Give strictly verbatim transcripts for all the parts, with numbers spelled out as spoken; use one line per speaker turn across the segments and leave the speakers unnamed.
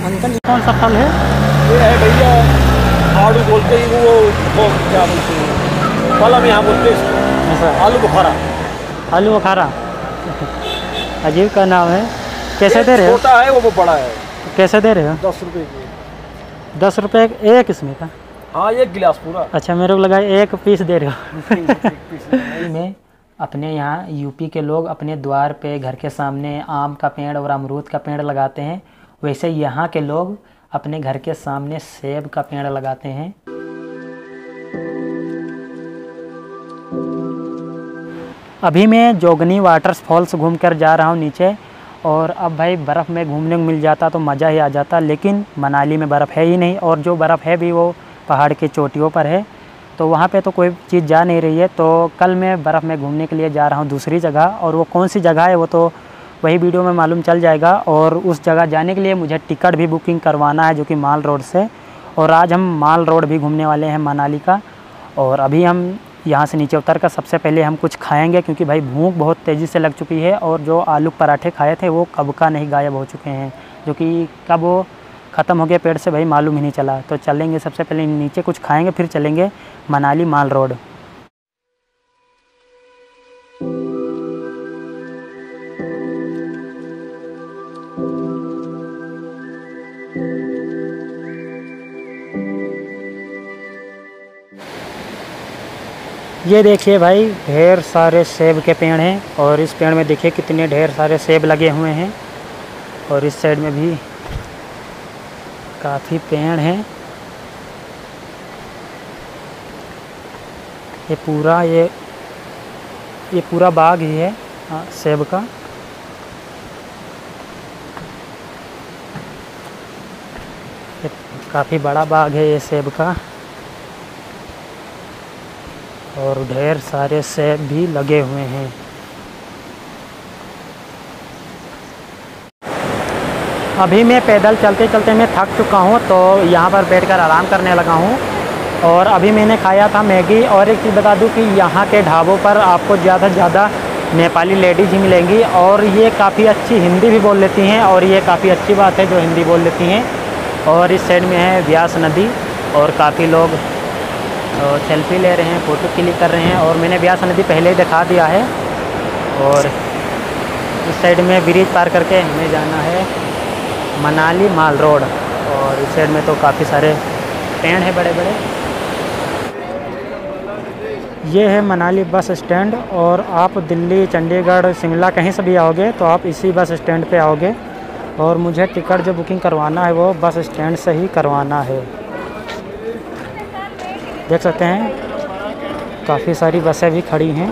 Uncle कौन सा फल है?
ये है भैया आड़ू बोलते ही वो, वो क्या बोलते हैं फल हम यहाँ बोलते हैं इसको आलू बुखारा।
आलू बुखारा अजीब का नाम है। कैसे दे रहे हो?
छोटा है वो, वो बड़ा है।
कैसे दे रहे हो?
दस रुपये की।
दस रुपये एक इसमें का?
हाँ एक गिलास पूरा।
अच्छा मेरे को लगा एक पीस दे रहे हो। में अपने यहाँ यूपी के लोग अपने द्वार पे घर के सामने आम का पेड़ और अमरूद का पेड़ लगाते हैं, वैसे यहाँ के लोग अपने घर के सामने सेब का पेड़ लगाते हैं। अभी मैं जोगनी वाटरफॉल्स घूम कर जा रहा हूँ नीचे, और अब भाई बर्फ़ में घूमने को मिल जाता तो मज़ा ही आ जाता, लेकिन मनाली में बर्फ़ है ही नहीं, और जो बर्फ़ है भी वो पहाड़ की चोटियों पर है, तो वहाँ पे तो कोई चीज़ जा नहीं रही है। तो कल मैं बर्फ़ में घूमने के लिए जा रहा हूँ दूसरी जगह, और वो कौन सी जगह है वो तो वही वीडियो में मालूम चल जाएगा। और उस जगह जाने के लिए मुझे टिकट भी बुकिंग करवाना है, जो कि माल रोड से। और आज हम माल रोड भी घूमने वाले हैं मनाली का। और अभी हम यहाँ से नीचे उतर कर सबसे पहले हम कुछ खाएंगे, क्योंकि भाई भूख बहुत तेज़ी से लग चुकी है, और जो आलू पराठे खाए थे वो कब का नहीं गायब हो चुके हैं, जो कि कब वो ख़त्म हो गया पेट से भाई मालूम ही नहीं चला। तो चलेंगे सबसे पहले नीचे कुछ खाएंगे, फिर चलेंगे मनाली माल रोड। ये देखिए भाई ढेर सारे सेब के पेड़ हैं, और इस पेड़ में देखिए कितने ढेर सारे सेब लगे हुए हैं, और इस साइड में भी काफ़ी पेड़ हैं। ये पूरा ये ये पूरा बाग ही है हाँ, सेब का। ये काफ़ी बड़ा बाग है ये सेब का, और ढेर सारे सेब भी लगे हुए हैं। अभी मैं पैदल चलते चलते मैं थक चुका हूँ, तो यहाँ पर बैठकर आराम करने लगा हूँ। और अभी मैंने खाया था मैगी। और एक चीज़ बता दूँ कि यहाँ के ढाबों पर आपको ज़्यादा से ज़्यादा नेपाली लेडीज़ ही मिलेंगी, और ये काफ़ी अच्छी हिंदी भी बोल लेती हैं, और ये काफ़ी अच्छी बात है जो हिंदी बोल लेती हैं। और इस साइड में है ब्यास नदी, और काफ़ी लोग और सेल्फी ले रहे हैं, फ़ोटो क्लिक कर रहे हैं। और मैंने ब्यास नदी पहले ही दिखा दिया है। और इस साइड में ब्रिज पार करके हमें जाना है मनाली माल रोड, और इस साइड में तो काफ़ी सारे पेड़ हैं बड़े बड़े। ये है मनाली बस स्टैंड, और आप दिल्ली, चंडीगढ़, शिमला कहीं से भी आओगे तो आप इसी बस स्टैंड पे आओगे। और मुझे टिकट जो बुकिंग करवाना है वो बस स्टैंड से ही करवाना है। देख सकते हैं काफ़ी सारी बसें भी खड़ी हैं।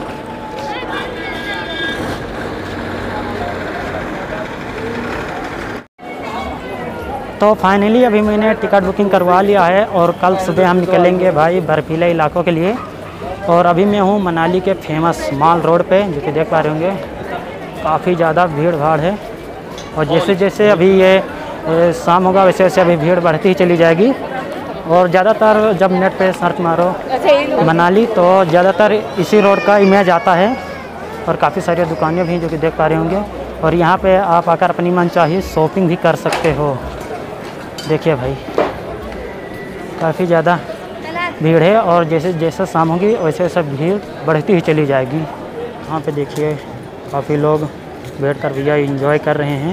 तो फाइनली अभी मैंने टिकट बुकिंग करवा लिया है, और कल सुबह हम निकलेंगे भाई बर्फीले इलाकों के लिए। और अभी मैं हूँ मनाली के फेमस माल रोड पे, जो कि देख पा रहे होंगे काफ़ी ज़्यादा भीड़ भाड़ है। और जैसे जैसे अभी ये शाम होगा वैसे वैसे अभी भीड़ बढ़ती ही चली जाएगी। और ज़्यादातर जब नेट पे सर्च मारो मनाली तो ज़्यादातर इसी रोड का इमेज आता है, और काफ़ी सारी दुकानें भी जो कि देख पा रहे होंगे। और यहाँ पे आप आकर अपनी मनचाही शॉपिंग भी कर सकते हो। देखिए भाई काफ़ी ज़्यादा भीड़ है, और जैसे जैसे शाम होगी वैसे वैसे भीड़ बढ़ती ही चली जाएगी। यहाँ पे देखिए काफ़ी लोग बैठकर भैया एंजॉय कर रहे हैं,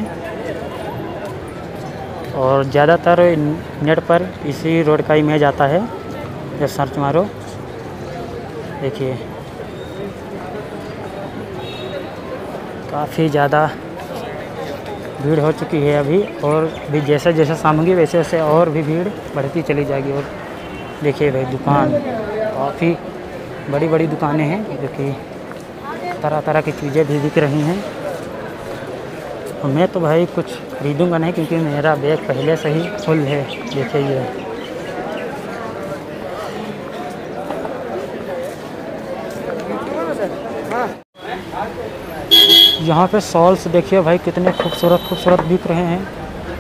और ज़्यादातर नेट पर इसी रोड का इमेज आता है जब सर्च मारो। देखिए काफ़ी ज़्यादा भीड़ हो चुकी है अभी, और भी जैसे जैसे शाम होगी वैसे वैसे और भी भीड़ बढ़ती चली जाएगी। और देखिए भाई दुकान काफ़ी बड़ी बड़ी दुकानें हैं, जो कि तरह तरह की चीज़ें भी बिक रही हैं। मैं तो भाई कुछ खरीदूंगा नहीं, क्योंकि मेरा बैग पहले से ही फुल है। देखिए ये यहाँ पे शॉल्स देखिए भाई कितने खूबसूरत खूबसूरत बिक रहे हैं।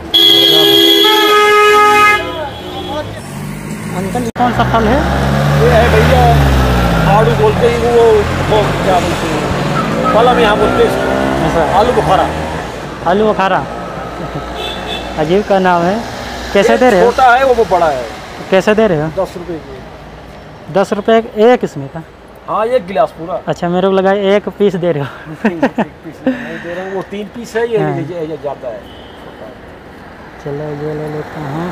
अंकल कौन सा फल है?
ये है भैया आड़ू बोलते ही वो, वो क्या बोलते हैं फल हम यहाँ बोलते हैं आलू बुखारा।
आलू बुखारा अजीब का नाम है। कैसे दे रहे हो?
छोटा है वो, वो बड़ा है।
कैसे दे रहे हो?
दस रुपए की।
दस रुपये एक इसमें का?
हाँ एक गिलास पूरा।
अच्छा, मेरे को लगा एक पीस दे रहे हो।
एक पीस नहीं दे रहा हूँ, वो तीन पीस है, ये
हाँ।
ये ये ज़्यादा है।
चलो ये ले लेता हूँ।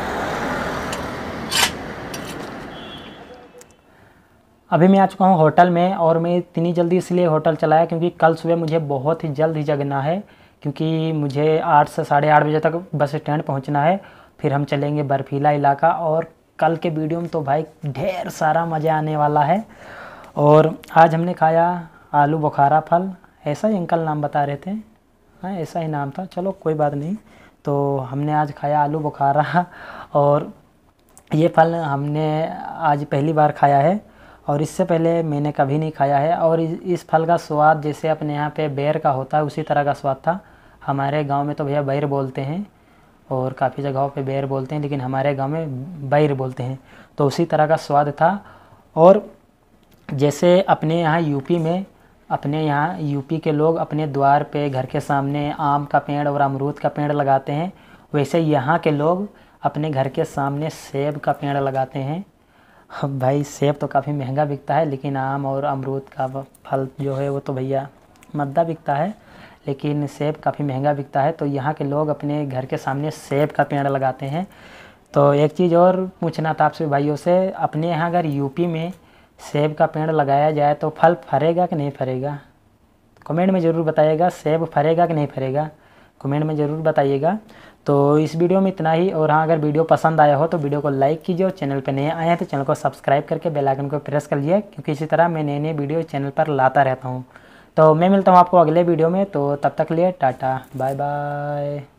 अभी मैं आ चुका हूँ होटल में, और मैं इतनी जल्दी इसलिए होटल चलाया क्योंकि कल सुबह मुझे बहुत ही जल्द ही जगना है, क्योंकि मुझे आठ से साढ़े आठ बजे तक बस स्टैंड पहुँचना है। फिर हम चलेंगे बर्फीला इलाका, और कल के वीडियो में तो भाई ढेर सारा मज़ा आने वाला है। और आज हमने खाया आलू बुखारा फल, ऐसा ही अंकल नाम बता रहे थे। हाँ ऐसा ही नाम था, चलो कोई बात नहीं। तो हमने आज खाया आलू बुखारा, और ये फल हमने आज पहली बार खाया है, और इससे पहले मैंने कभी नहीं खाया है। और इस फल का स्वाद जैसे अपने यहाँ पे बेर का होता है उसी तरह का स्वाद था। हमारे गांव में तो भैया बैर बोलते हैं, और काफ़ी जगहों पे बेर बोलते हैं, लेकिन हमारे गांव में बैर बोलते हैं। तो उसी तरह का स्वाद था। और जैसे अपने यहाँ यूपी में, अपने यहाँ यूपी के लोग अपने द्वार पे घर के सामने आम का पेड़ और अमरूद का पेड़ लगाते हैं, वैसे यहाँ के लोग अपने घर के सामने सेब का पेड़ लगाते हैं। भाई सेब तो काफ़ी महंगा बिकता है, लेकिन आम और अमरूद का फल जो है वो तो भैया मद्दा बिकता है, लेकिन सेब काफ़ी महंगा बिकता है। तो यहाँ के लोग अपने घर के सामने सेब का पेड़ लगाते हैं। तो एक चीज़ और पूछना था आपसे भाइयों से, अपने यहाँ अगर यूपी में सेब का पेड़ लगाया जाए तो फल फरेगा कि नहीं फरेगा? कमेंट में ज़रूर बताइएगा। सेब फरेगा कि नहीं फरेगा, कमेंट में ज़रूर बताइएगा। तो इस वीडियो में इतना ही। और हाँ, अगर वीडियो पसंद आया हो तो वीडियो को लाइक कीजिए, और चैनल पर नए आए हैं तो चैनल को सब्सक्राइब करके बेल आइकन को प्रेस कर लीजिए, क्योंकि इसी तरह मैं नए नए वीडियो चैनल पर लाता रहता हूँ। तो मैं मिलता हूँ आपको अगले वीडियो में, तो तब तक लिए टाटा बाय बाय।